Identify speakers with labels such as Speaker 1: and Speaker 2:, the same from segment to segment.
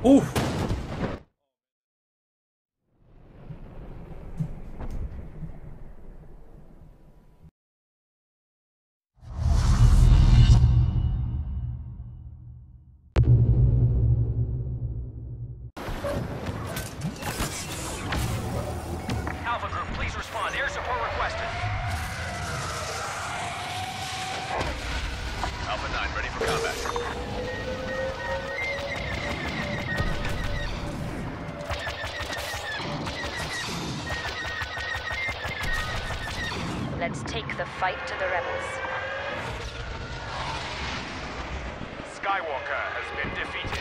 Speaker 1: Ooh.
Speaker 2: Alpha Group, please respond. Air support requested. Alpha 9, ready for combat.
Speaker 3: Let's take the fight to the rebels.
Speaker 2: Skywalker has been defeated.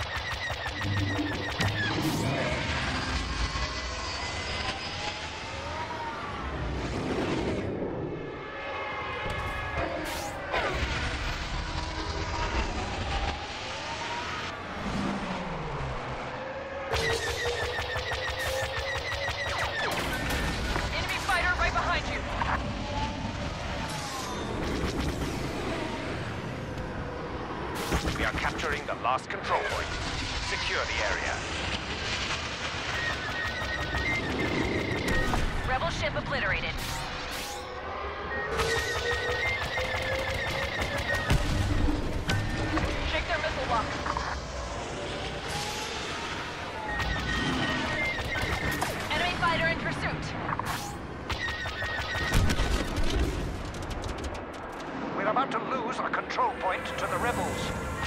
Speaker 2: Enemy fighter right behind you. We are capturing the last control point. Secure the area.
Speaker 3: Rebel ship obliterated.
Speaker 2: Shake their missile lock.
Speaker 3: Enemy fighter in pursuit.
Speaker 2: We're about to lose our control point to the rebels.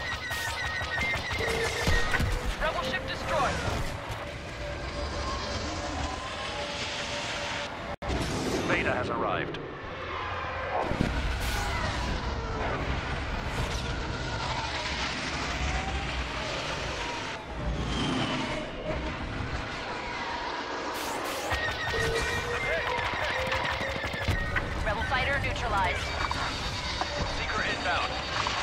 Speaker 2: Rebel ship destroyed. Vader has arrived.
Speaker 3: Rebel fighter neutralized.
Speaker 2: Seeker inbound.